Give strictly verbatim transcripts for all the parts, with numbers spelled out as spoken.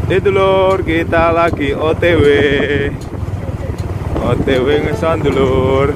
Itu dulur, kita lagi O T W. O T W ngeson dulur.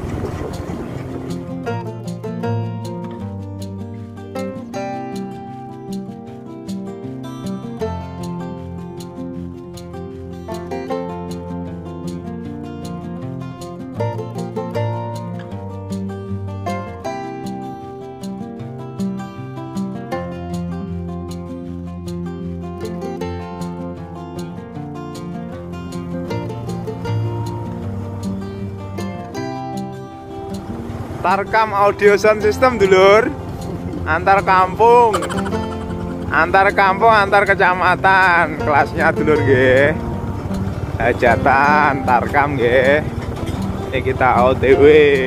Tarkam audio sound system dulur, antar kampung, antar kampung, antar kecamatan, kelasnya dulur nggih. Hajatan Tarkam nggih. Ini kita O T W.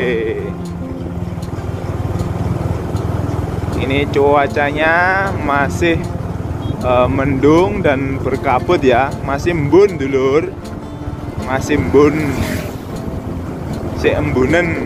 Ini cuacanya masih uh, mendung dan berkabut ya, masih embun dulur, masih embun, si embunen.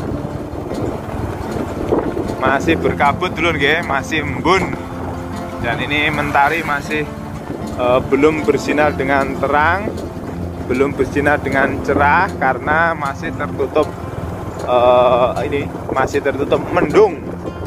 Masih berkabut dulu nggih, masih embun. Dan ini mentari masih uh, belum bersinar dengan terang, belum bersinar dengan cerah karena masih tertutup uh, ini masih tertutup mendung.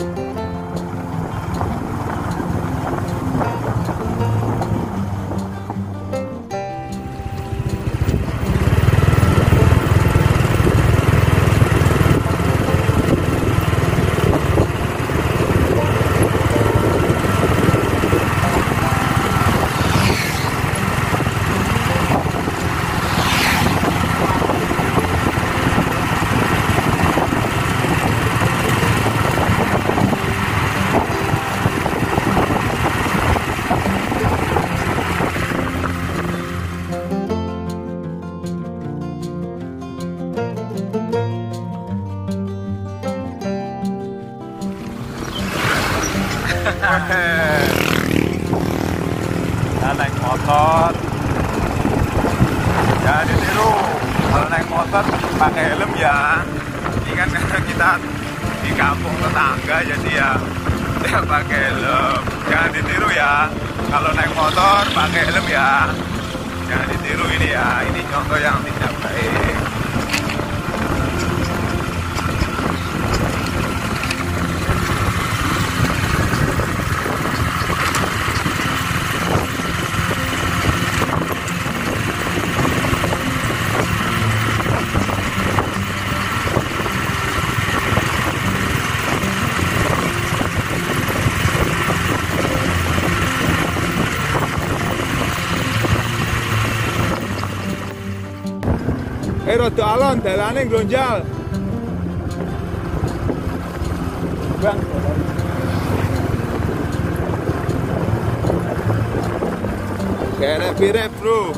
Kita naik motor, jangan ditiru. Kalau naik motor pakai helm ya. Ini kan karena kita di kampung tetangga jadi ya ya pakai helm. Jangan ditiru ya. Kalau naik motor pakai helm ya. Jangan ditiru ini ya. Ini contoh yang tidak baik. Eh rada alon dalane glonjal. Bang. Kere pire, Bro.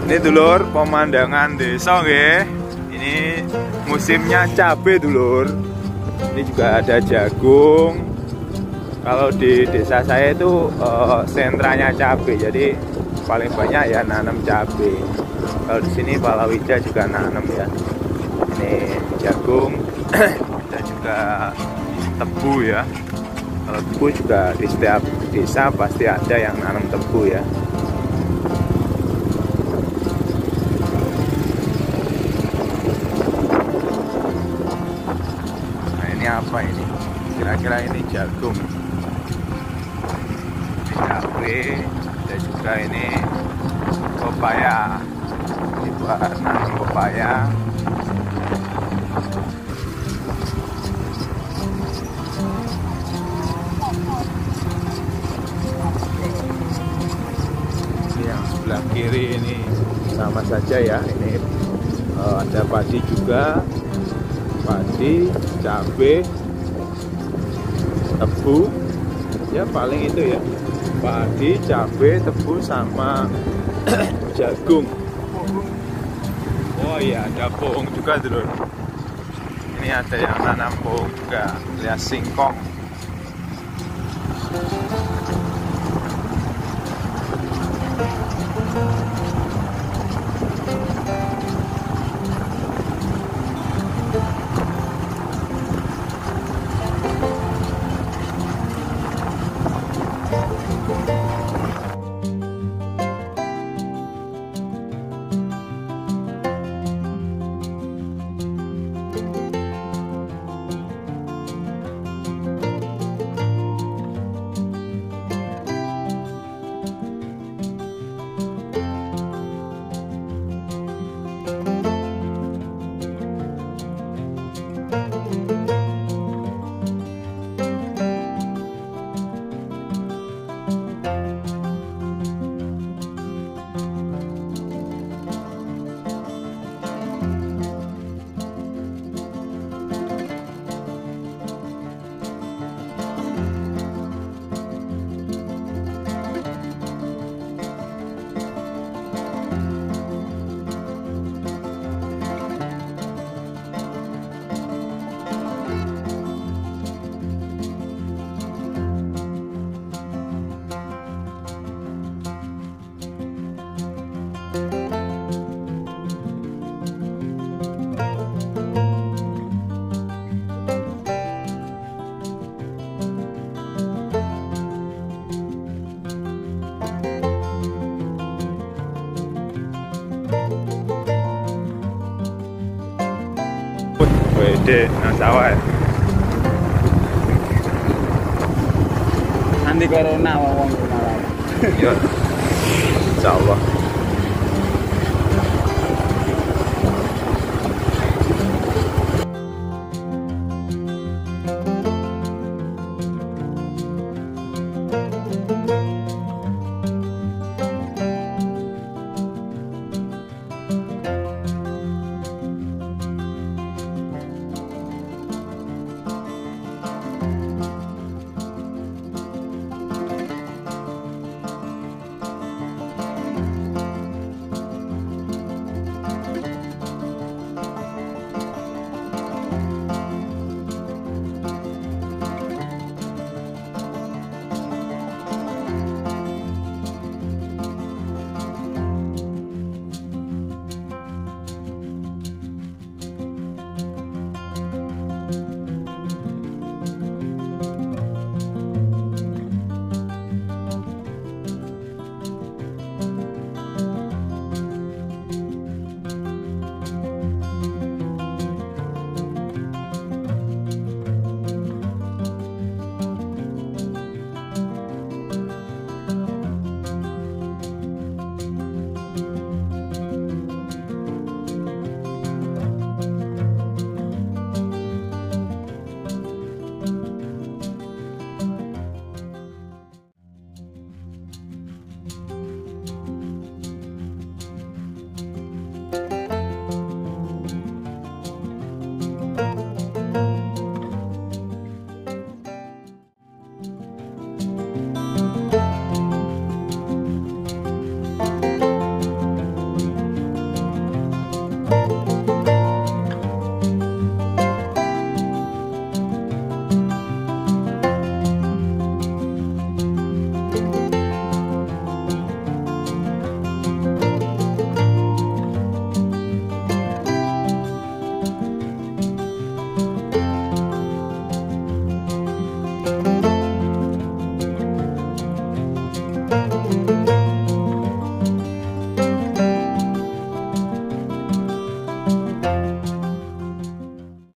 Ini dulur pemandangan desa nggih. Ini musimnya cabai dulur. Ini juga ada jagung. Kalau di desa saya itu uh, sentranya cabai, jadi paling banyak ya nanam cabai. Kalau di sini palawija juga nanam ya. Ini jagung, ada juga tebu ya. Kalau tebu juga di setiap desa pasti ada yang nanam tebu ya. Nah ini apa ini? Kira-kira ini jagung. Ini cabai, ada juga ini pepaya. Ini buat nanam pepaya. Yang sebelah kiri ini sama saja ya, ini uh, ada padi juga, padi, cabai, tebu, ya paling itu ya, padi, cabai, tebu sama jagung. Oh iya, ada pohon juga dulu. Ini ada yang nanam pohon juga, lihat singkong. Wede nang sawah. Nanti corona wong-wong malah. Ya. Insyaallah.